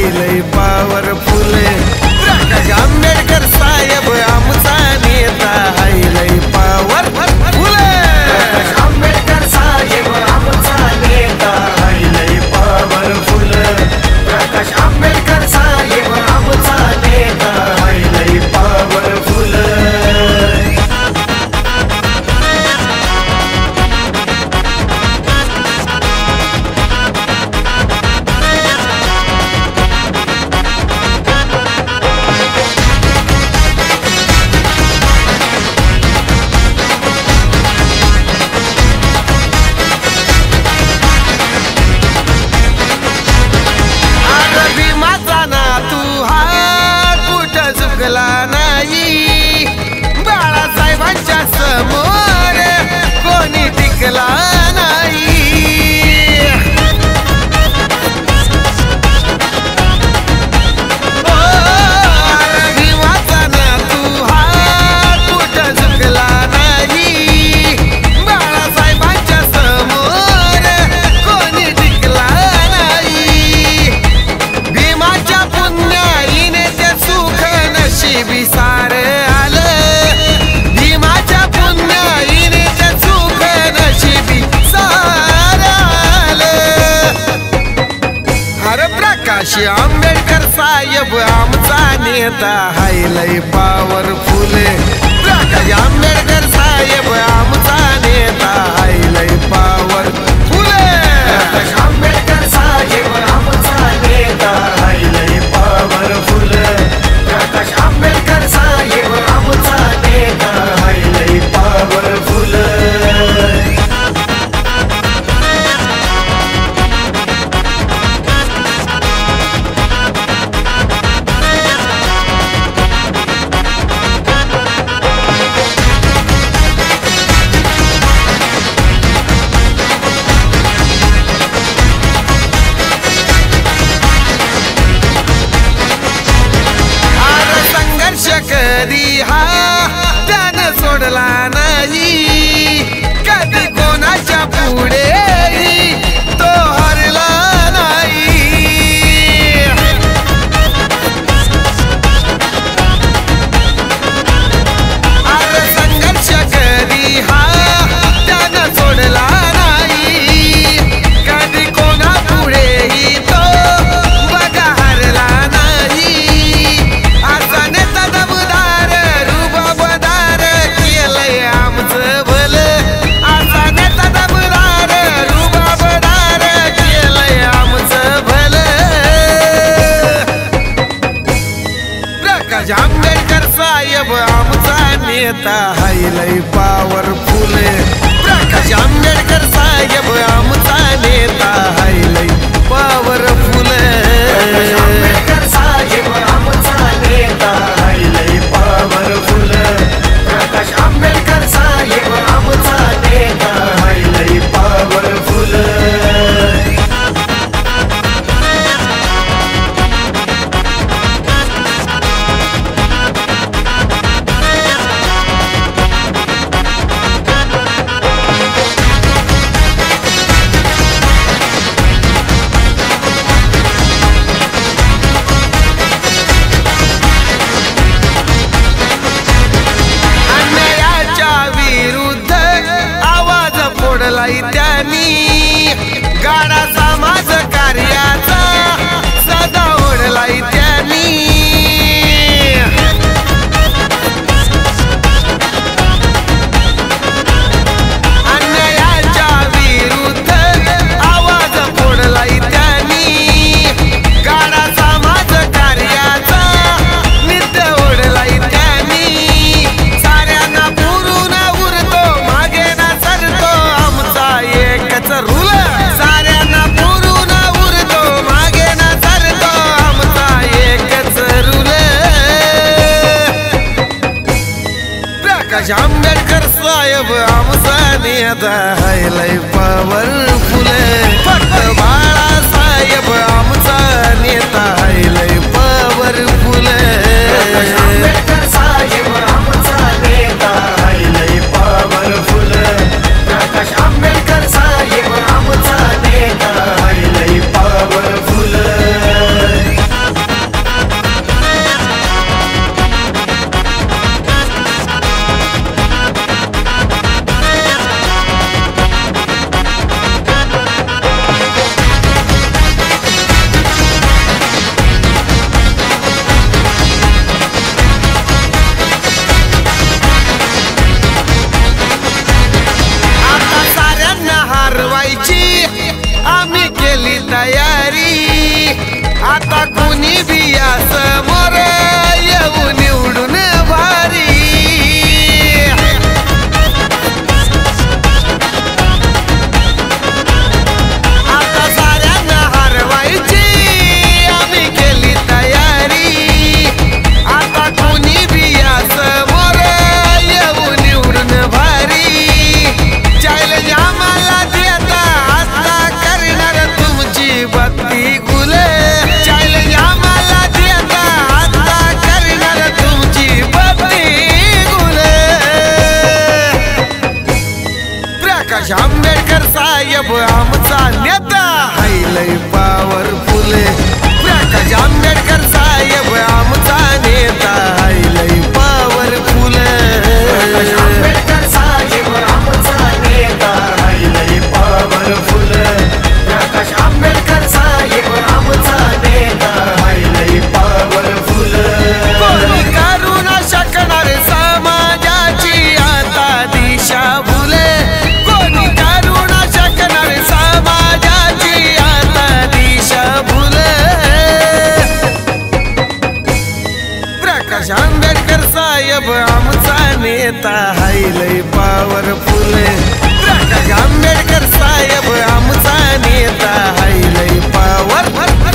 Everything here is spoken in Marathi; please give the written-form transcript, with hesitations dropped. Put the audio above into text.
लय पॉवरफुल प्रकाश आंबेडकर साहेब आमचा नेता हाय लय पॉवरफुल प्रकाश आंबेडकर साहेब आमचा नेता हाय लय पॉवरफुल प्रकाश आंबेडकर साहेब आमचा नेता हाय लय पॉवरफुल नाही बाळासाहेबांच्या समोर कोणी टिकला नाही भीमाचा ना तू हा कुठं चुकला नाही बाळासाहेबांच्या समोर कोणी टिकला नाही भीमाच्या पुण्याईने ते सुख नशिबी सार आलं भीमाच्या पुण्याईने ते सुख नशिबी सार आलं अरे प्रकाश आंबेडकर साहेब आमचा नेता हाय लय पॉवरफुल प्रकाश आंबेडकर साहेब आमचा नेता हाय लय पॉवरफुल प्रकाश आंबेडकर साहेब आमचा नेता हाय लय पॉवरफुल प्रकाश आंबेडकर साहेब आमचा नेता हाय लय पॉवरफुल कधी हा त्यानं सोडला नाही कधी कोणाच्या पुढे तो हरला नाही अरे संघर्ष कधी हा त्यानं सोडला नाही कधी कोणा पुढेही तो बघा हरला नाही असा नेता दमदार रुबाबदार केलंय आमचं भलं असा नेता दमदार रुबाबदार केलंय आमचं भलं प्रकाश आंबेडकर साहेब आमचा नेता हाय लय पॉवरफुल प्रकाश आंबेडकर साहेब आमचा नेता हाय लय पॉवरफुल प्रकाश आंबेडकर साहेब आमचा नेता हाय लय पॉवरफुल प्रकाश आंबेडकर साहेब आमचा नेता हाय लय पॉवरफुल त्यांनी गाडा समाज कार्याचा सदा ओढलाय त्यांनी अन्यायाच्या विरुद्ध आवाज फोडलाय त्यांनी गाडा समाज कार्याचा नित्य ओढलाय त्यांनी साऱ्यांना पुरून उरतो मागे ना सरतो आमचा एकच रूल साऱ्यांना पुरून उरतो मागे ना सरतो आमचा एकच रूल प्रकाश आंबेडकर साहेब आमचा नेता हाय लय पॉवरफुल फक्त बाळासाहेब आमचा नेता हाय लय पॉवरफुल प्रकाश आंबेडकर साहेब आमचा नेता हाय लय पॉवरफुल प्रकाश आंबेडकर साहेब आमचा नेता हाय लय पॉवरफुल साहेब आमचा नेता हाय लय पॉवरफुल प्रकाश आंबेडकर साहेब आमचा नेता हाय लय पॉवरफुल